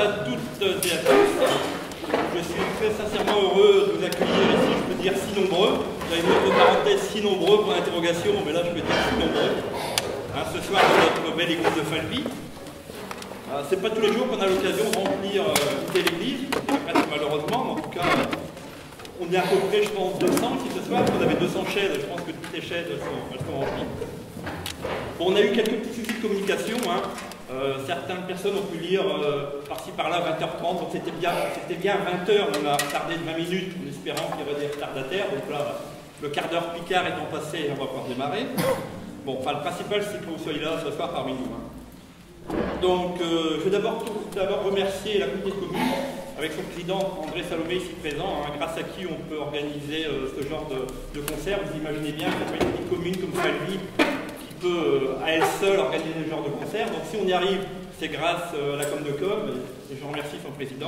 à toutes et à tous. Je suis très sincèrement heureux de vous accueillir ici, je peux dire si nombreux. J'avais une autre parenthèse, si nombreux pour l'interrogation, mais là je peux dire si nombreux. Hein, ce soir dans notre belle église de Falby. C'est pas tous les jours qu'on a l'occasion de remplir l'église, malheureusement, mais en tout cas, on est à peu près, je pense, 200 ici ce soir. On avait 200 chaises, je pense que toutes les chaises elles sont remplies. Bon, on a eu quelques petits soucis de communication. Hein. Certaines personnes ont pu lire par-ci par-là 20h30, donc c'était bien à 20h, on a retardé de 20 minutes en espérant qu'il y aurait des retardataires. Donc là, le quart d'heure Picard étant passé, on va pouvoir démarrer. Bon, enfin, le principal, c'est que vous soyez là ce soir parmi nous. Hein. Donc, je vais d'abord remercier la communauté de communes, avec son président André Salomé ici présent, hein, grâce à qui on peut organiser ce genre de concert. Vous imaginez bien qu'il y a une petite commune comme Falby qui peut à elle seule organiser ce genre de concert. Donc si on y arrive, c'est grâce à la com de com, et je remercie son président.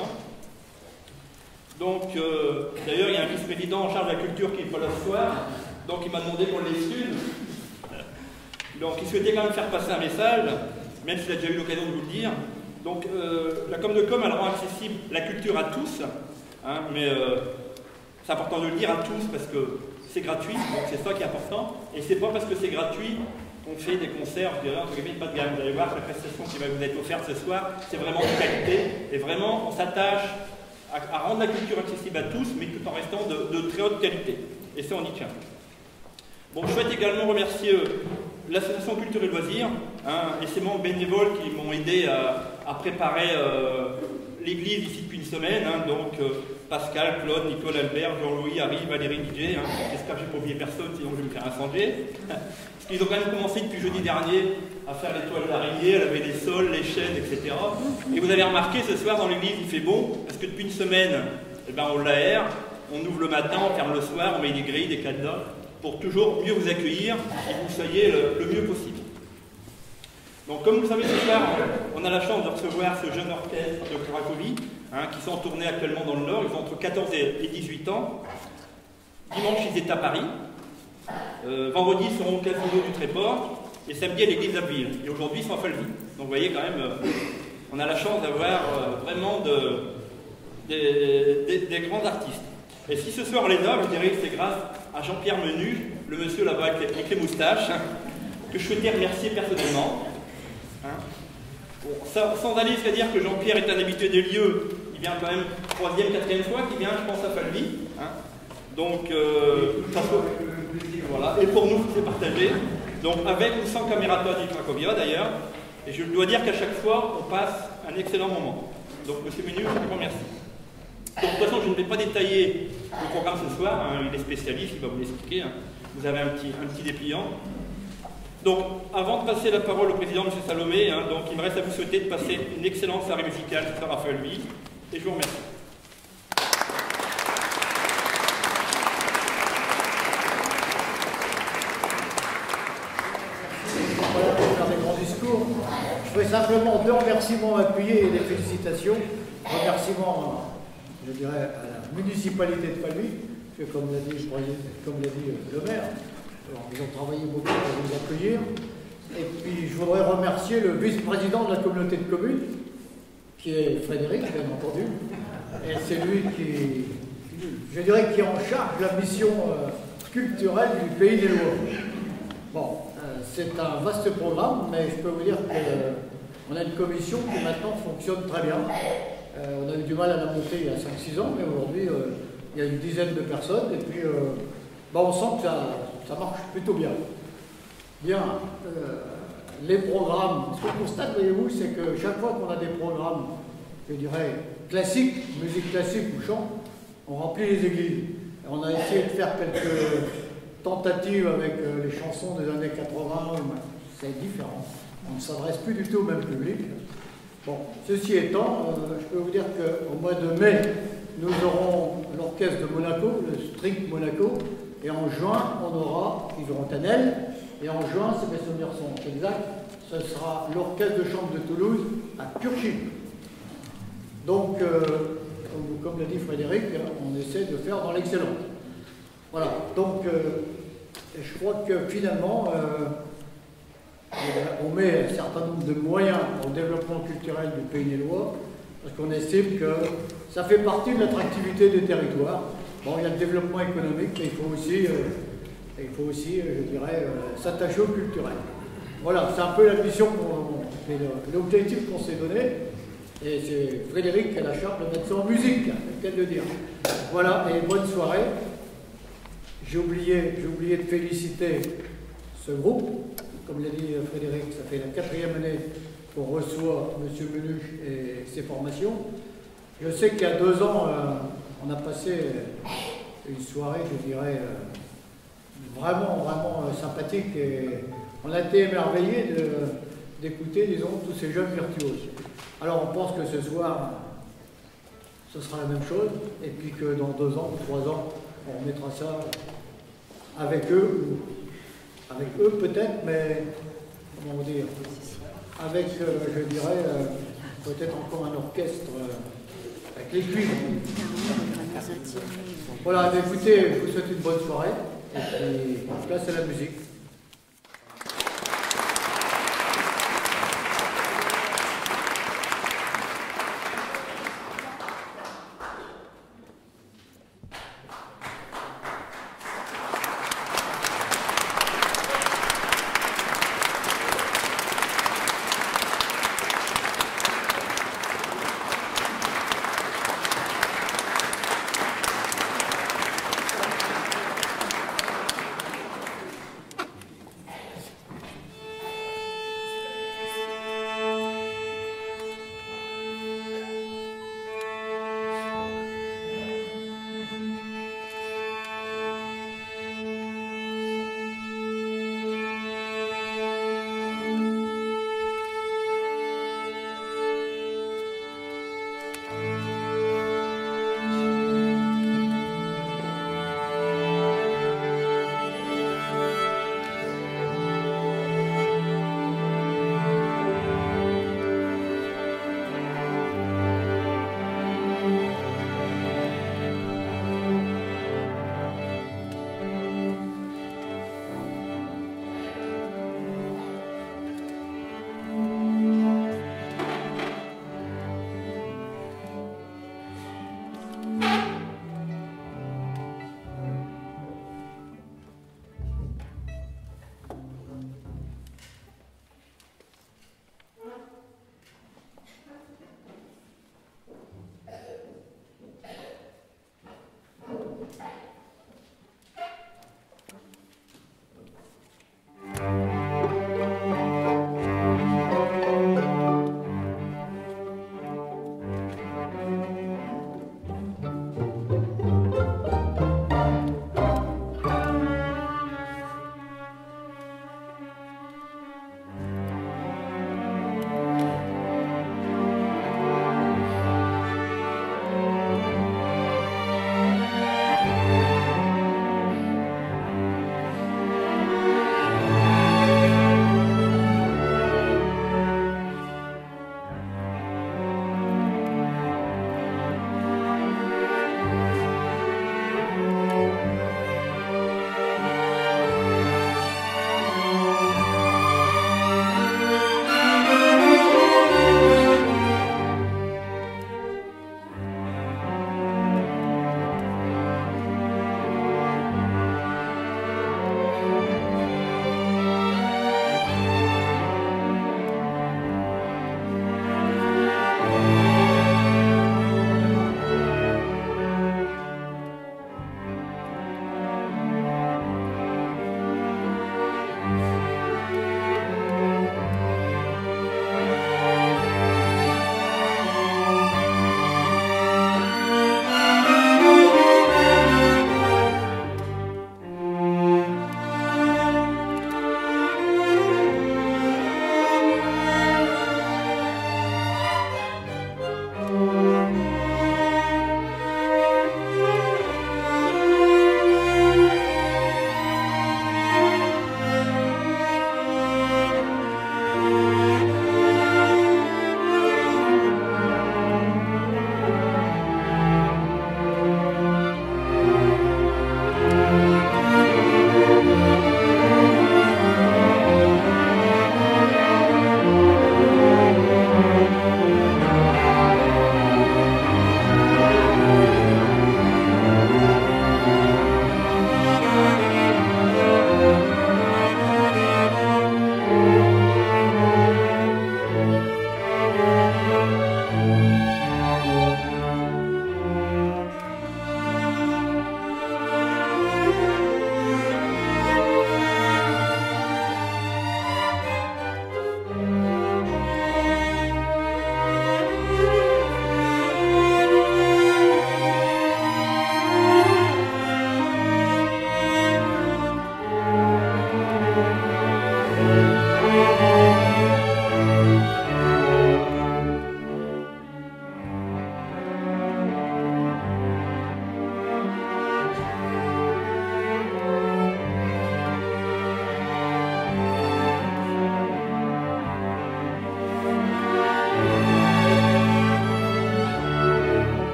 Donc, d'ailleurs, il y a un vice-président en charge de la culture qui n'est pas là ce soir, donc il m'a demandé qu'on l'excuse. Donc il souhaitait quand même faire passer un message, même s'il a déjà eu l'occasion de vous le dire. Donc la com de com, elle rend accessible la culture à tous, hein, mais c'est important de le dire à tous parce que c'est gratuit, donc c'est ça qui est important. Et c'est pas parce que c'est gratuit qu'on fait des concerts, je dirais, entre guillemets, pas de gamme. Vous allez voir que la prestation qui va vous être offerte ce soir, c'est vraiment de qualité. Et vraiment, on s'attache à rendre la culture accessible à tous, mais tout en restant de très haute qualité. Et ça, on y tient. Bon, je souhaite également remercier l'association Culture et Loisirs, hein, et ses membres bénévoles qui m'ont aidé à préparer l'église ici depuis une semaine. Hein, donc Pascal, Claude, Nicole, Albert, Jean-Louis, Harry, Valérie, DJ. Hein, j'espère que je n'ai pas oublié personne, sinon je vais me faire incendier. Parce qu'ils ont quand même commencé depuis jeudi dernier à faire les toiles d'araignée, à laver les sols, les chaises, etc. Et vous avez remarqué, ce soir dans l'église, il fait bon, parce que depuis une semaine, eh ben, on l'aère, on ouvre le matin, on ferme le soir, on met des grilles, des cadenas, pour toujours mieux vous accueillir et que vous soyez le mieux possible. Donc comme vous le savez ce soir, on a la chance de recevoir ce jeune orchestre de Cracovie, hein, qui sont en tournée actuellement dans le Nord. Ils ont entre 14 et 18 ans. Dimanche, ils étaient à Paris. Vendredi, ils seront au Casino du Tréport. Et samedi, à l'église d'Abbeville. Et aujourd'hui, ils sont à Falby. Donc vous voyez quand même, on a la chance d'avoir vraiment des grands artistes. Et si ce soir on les a, je dirais que c'est grâce à Jean-Pierre Menu, le monsieur là-bas avec les moustaches, hein, que je souhaitais remercier personnellement. Hein. Bon, sans aller jusqu'à dire que Jean-Pierre est un habitué des lieux, il vient quand même 3e, 4e fois qu'il vient, je pense, à Falby. Hein. Donc, voilà. Et pour nous, c'est partagé. Donc, avec ou sans Camerata di Cracovia d'ailleurs. Et je dois dire qu'à chaque fois, on passe un excellent moment. Donc, monsieur Menu, je vous remercie. Donc, de toute façon, je ne vais pas détailler le programme ce soir, hein, il est spécialiste, il va vous l'expliquer. Hein. Vous avez un petit dépliant. Donc, avant de passer la parole au président, M. Salomé, hein, donc, il me reste à vous souhaiter de passer une excellente soirée musicale ce soir à Falby, et je vous remercie. Voilà pour faire des grands discours. Je fais simplement 2 remerciements appuyés et des félicitations. Remerciements, je dirais, à la municipalité de Falby, que comme l'a dit le maire, ils ont travaillé beaucoup pour nous accueillir. Et puis je voudrais remercier le vice-président de la communauté de communes, qui est Frédéric, bien entendu. Et c'est lui qui, je dirais, qui est en charge de la mission culturelle du Pays des Lois. Bon, c'est un vaste programme, mais je peux vous dire qu'on a une commission qui maintenant fonctionne très bien. On a eu du mal à la monter il y a 5-6 ans, mais aujourd'hui, il y a une dizaine de personnes, et puis on sent que ça marche plutôt bien. Bien, les programmes, ce qu'on constate, voyez-vous, c'est que chaque fois qu'on a des programmes, je dirais, classiques, musique classique ou chant, on remplit les églises. Et on a essayé de faire quelques tentatives avec les chansons des années 80, c'est différent. On ne s'adresse plus du tout au même public. Bon, ceci étant, je peux vous dire qu'au mois de mai, nous aurons l'orchestre de Monaco, le Strict Monaco, et en juin, ils auront Tanel, et en juin, si mes souvenirs sont exacts, ce sera l'orchestre de chambre de Toulouse à Purgy. Donc, comme l'a dit Frédéric, on essaie de faire dans l'excellence. Voilà, donc je crois que finalement, on met un certain nombre de moyens au développement culturel du Pays des Lois, parce qu'on estime que ça fait partie de l'attractivité des territoires. Bon, il y a le développement économique, mais il faut aussi, je dirais, s'attacher au culturel. Voilà, c'est un peu la mission, l'objectif qu'on s'est donné. Et c'est Frédéric qui a la charge de mettre ça en musique, c'est le cas de dire. Voilà, et bonne soirée. J'ai oublié de féliciter ce groupe. Comme l'a dit Frédéric, ça fait la 4e année qu'on reçoit M. Menuche et ses formations. Je sais qu'il y a 2 ans, on a passé une soirée, je dirais, vraiment sympathique. Et on a été émerveillés d'écouter, disons, tous ces jeunes virtuoses. Alors on pense que ce soir, ce sera la même chose, et puis que dans 2 ans ou 3 ans, on remettra ça avec eux peut-être, mais comment dire, avec, je dirais, peut-être encore un orchestre avec les cuivres. Voilà, écoutez, je vous souhaite une bonne soirée, et puis place à la musique.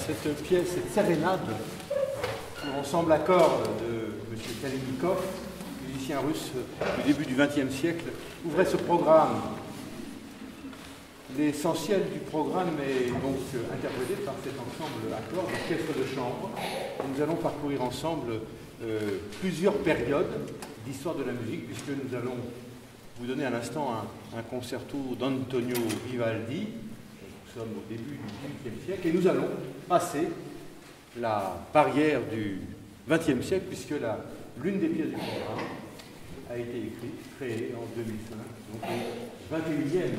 cette pièce, cette sérénade pour ensemble à cordes de M. Kalinikov, musicien russe du début du XXe siècle, ouvrait ce programme. L'essentiel du programme est donc interprété par cet ensemble à cordes, orchestre de chambre. Et nous allons parcourir ensemble plusieurs périodes d'histoire de la musique, puisque nous allons vous donner à l'instant un concerto d'Antonio Vivaldi. Nous sommes au début du XVIIIe siècle et nous allons passer la barrière du XXe siècle, puisque l'une des pièces du programme a été écrite, créée en 2005, donc au XXIe siècle.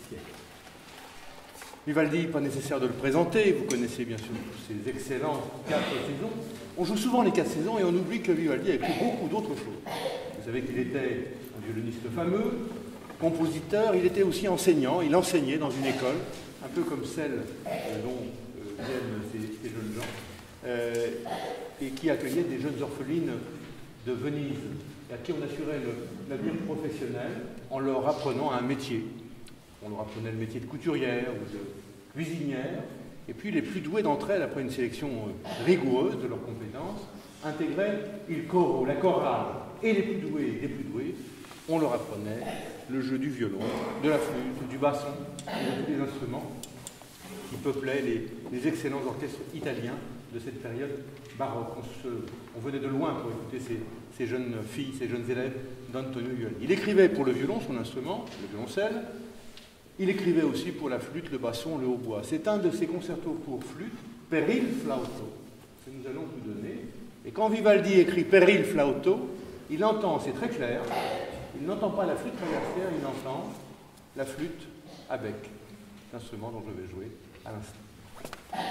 Vivaldi, pas nécessaire de le présenter, vous connaissez bien sûr ses excellentes 4 saisons. On joue souvent les 4 saisons et on oublie que Vivaldi a écrit beaucoup d'autres choses. Vous savez qu'il était un violoniste fameux, compositeur, il était aussi enseignant, il enseignait dans une école, un peu comme celle dont viennent ces jeunes gens, et qui accueillait des jeunes orphelines de Venise, et à qui on assurait l'avenir professionnel en leur apprenant un métier. On leur apprenait le métier de couturière ou de cuisinière, et puis les plus doués d'entre elles, après une sélection rigoureuse de leurs compétences, intégraient il coro, la chorale, et les plus doués, on leur apprenait le jeu du violon, de la flûte, du basson, de tous les instruments qui peuplaient les excellents orchestres italiens de cette période baroque. On venait de loin pour écouter ces jeunes filles, ces jeunes élèves d'Antonio Vivaldi. Il écrivait pour le violon, son instrument, le violoncelle. Il écrivait aussi pour la flûte, le basson, le hautbois. C'est un de ses concertos pour flûte, Per il flauto, que nous allons vous donner. Et quand Vivaldi écrit Per il flauto, il entend, c'est très clair, il n'entend pas la flûte traversière, il entend la flûte à bec, l'instrument dont je vais jouer à l'instant.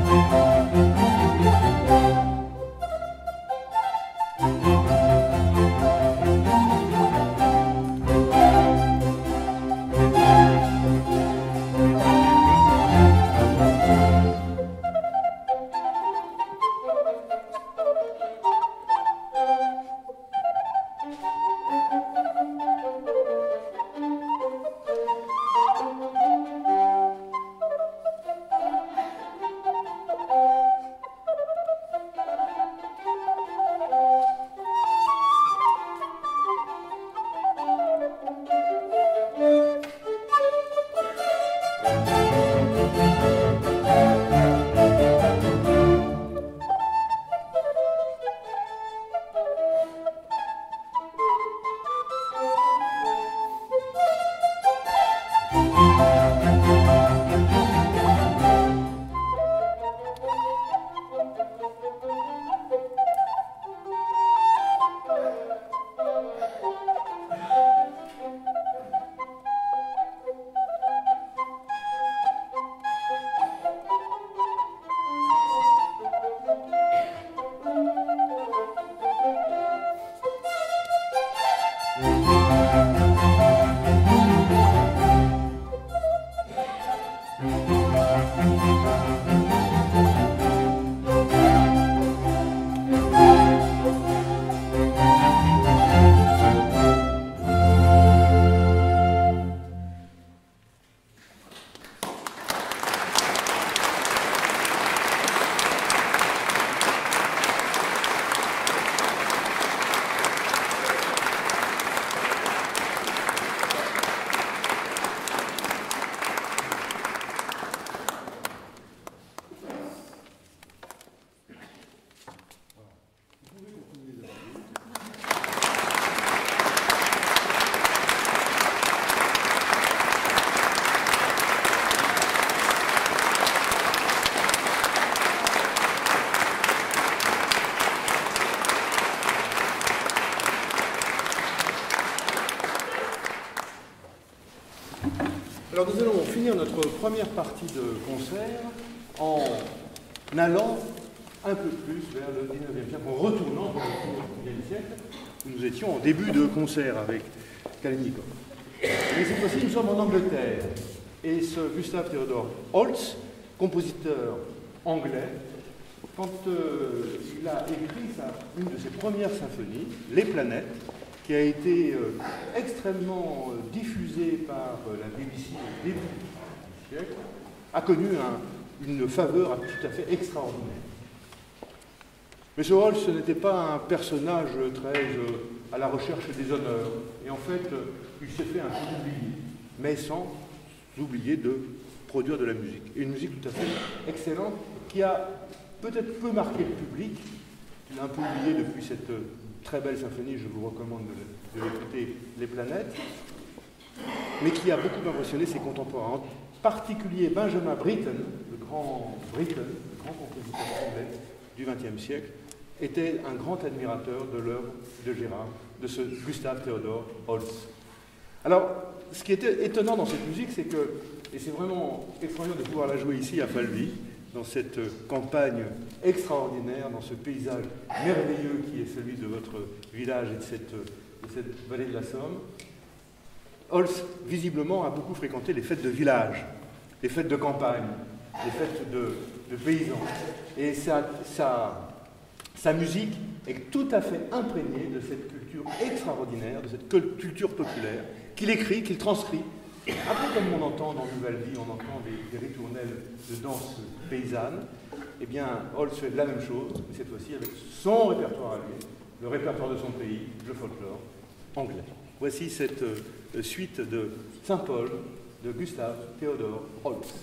Alors nous allons finir notre première partie de concert en allant un peu plus vers le 19e siècle, en retournant vers le 19e siècle, où nous étions en début de concert avec Kalinikov. Mais cette fois-ci, nous sommes en Angleterre, et ce Gustav Theodor Holst, compositeur anglais, quand il a écrit une de ses premières symphonies, Les Planètes, qui a été extrêmement diffusée par la BBC au début du siècle, a connu une faveur tout à fait extraordinaire. Mais ce Holst, ce n'était pas un personnage très à la recherche des honneurs, et en fait, il s'est fait un peu oublier, mais sans oublier de produire de la musique. Et une musique tout à fait excellente, qui a peut-être peu marqué le public, il a un peu oublié depuis cette très belle symphonie, je vous recommande de l'écouter, Les Planètes, mais qui a beaucoup impressionné ses contemporains, en particulier Benjamin Britten, le grand compositeur anglais du XXe siècle, était un grand admirateur de l'œuvre de Gérard, de ce Gustav Theodor Holst. Alors, ce qui était étonnant dans cette musique, c'est que, et c'est vraiment extraordinaire de pouvoir la jouer ici à Falvy, dans cette campagne extraordinaire, dans ce paysage merveilleux qui est celui de votre village et de cette vallée de la Somme, Holst, visiblement, a beaucoup fréquenté les fêtes de village, les fêtes de campagne, les fêtes de paysans. Et sa musique est tout à fait imprégnée de cette culture extraordinaire, de cette culture populaire, qu'il écrit, qu'il transcrit. Un peu comme on entend dans Nouvelle Vie, on entend des ritournelles de danse paysanne, eh bien, Holst fait la même chose, mais cette fois-ci avec son répertoire à lui, le répertoire de son pays, le folklore anglais. Voici cette suite de Saint-Paul de Gustav Theodor Holst.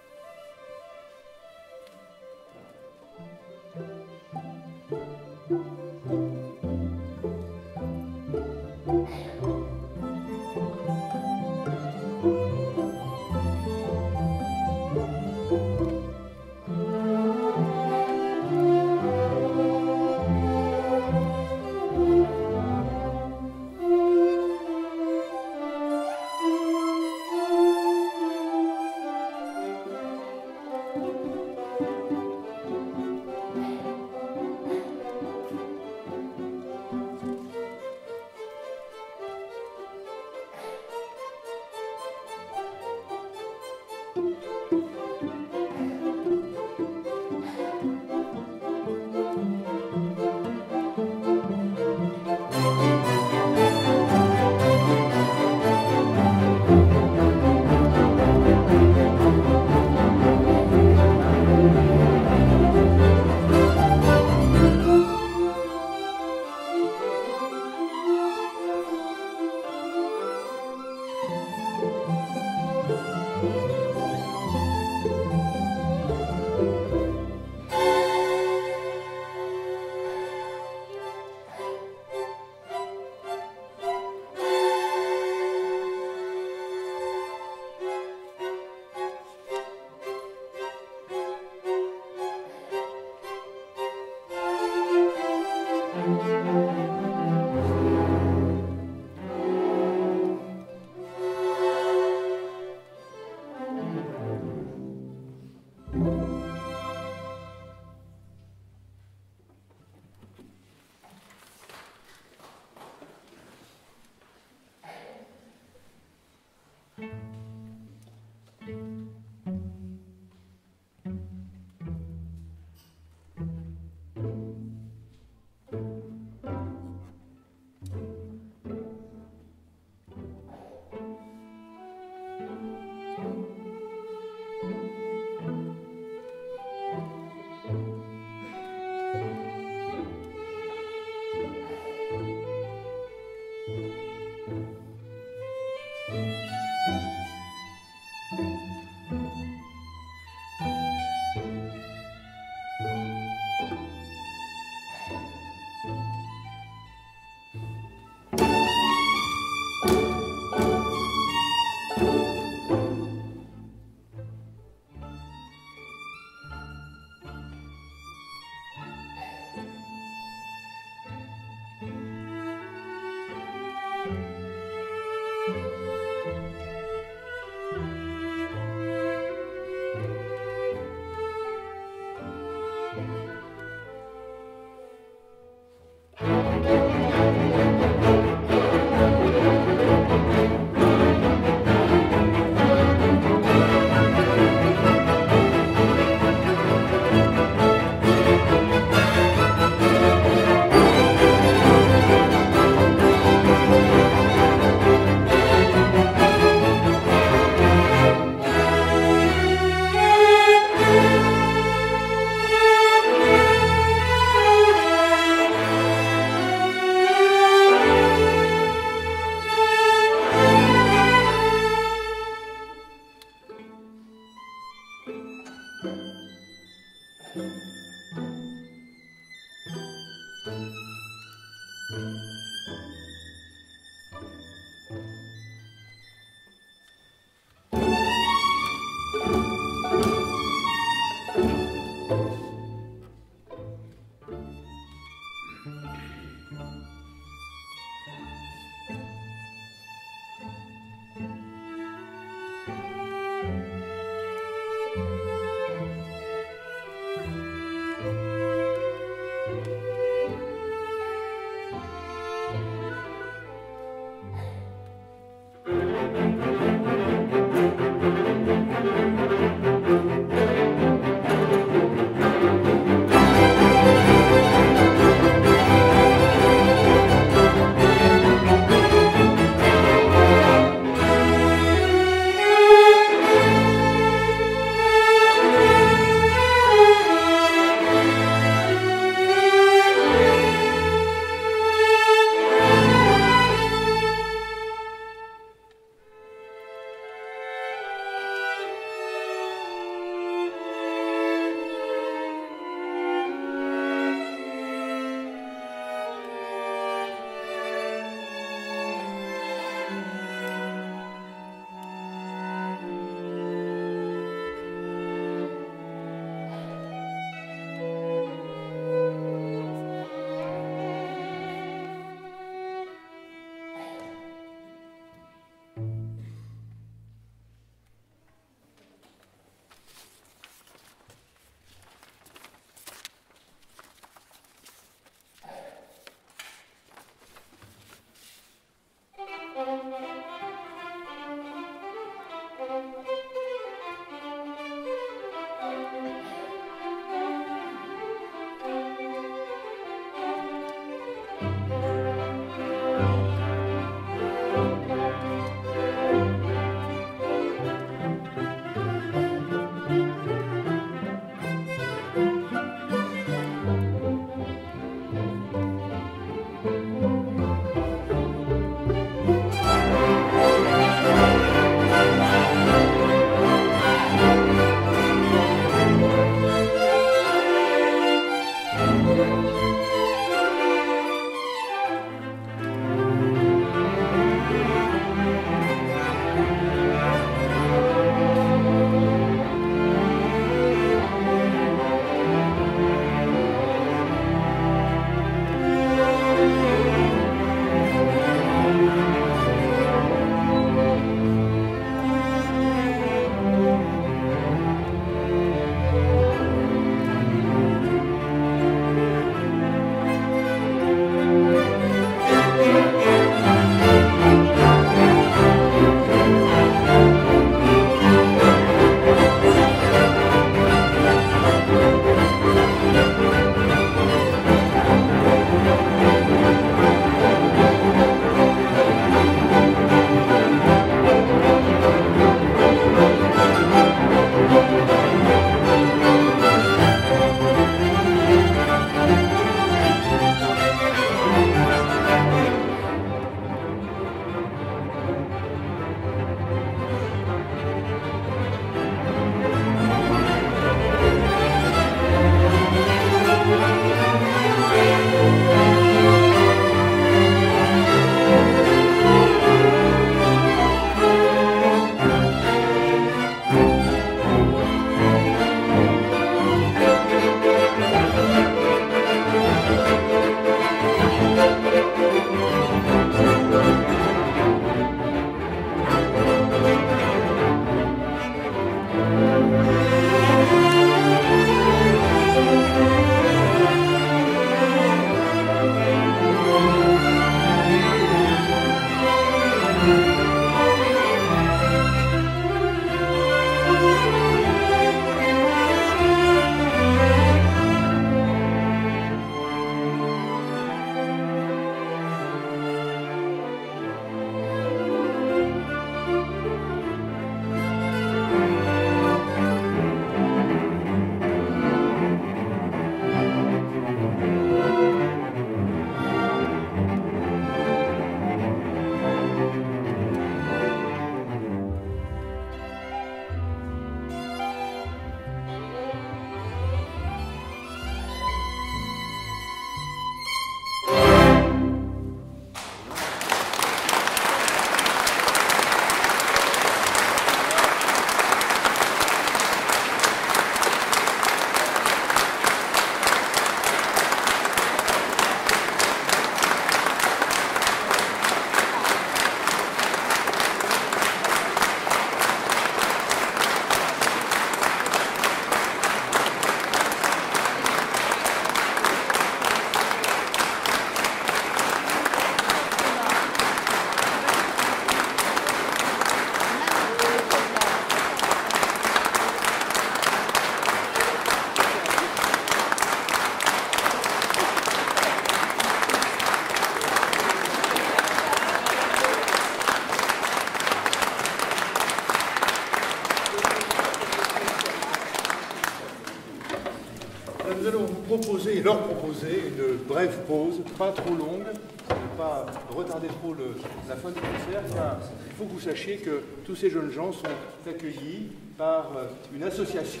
nous allons vous proposer, leur proposer une brève pause, pas trop longue, ne pas retarder trop la fin du concert, car il faut que vous sachiez que tous ces jeunes gens sont accueillis par une association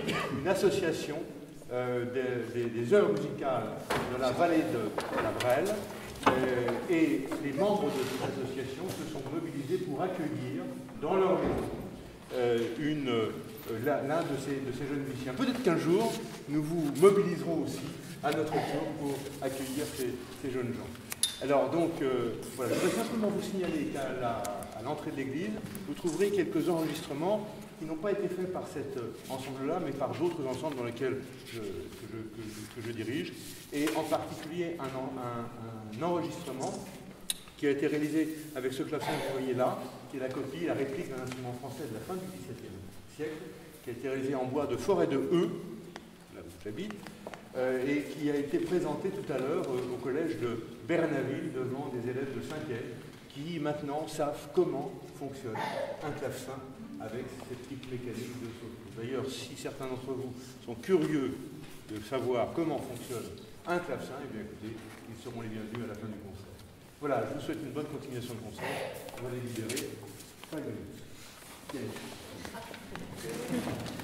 des œuvres musicales de la vallée de la Brelle, et les membres de cette association se sont mobilisés pour accueillir dans leur maison l'un de ces jeunes musiciens. Peut-être qu'un jour, nous vous mobiliserons aussi à notre tour pour accueillir ces jeunes gens. Alors donc, voilà, je voudrais simplement vous signaler qu'à l'entrée de l'église, vous trouverez quelques enregistrements qui n'ont pas été faits par cet ensemble-là, mais par d'autres ensembles dans lesquels je dirige, et en particulier un enregistrement qui a été réalisé avec ce clavecin que vous voyez là, qui est la copie, la réplique d'un instrument français de la fin du XVIIe siècle, qui a été réalisé en bois de forêt de Heu, là où j'habite, et qui a été présenté tout à l'heure au collège de Bernaville devant des élèves de 5e qui maintenant savent comment fonctionne un clavecin avec cette petite mécanique de saut. D'ailleurs, si certains d'entre vous sont curieux de savoir comment fonctionne un clavecin, eh bien écoutez, ils seront les bienvenus à la fin du concert. Voilà, je vous souhaite une bonne continuation de concert. On va les libérer. 5 minutes.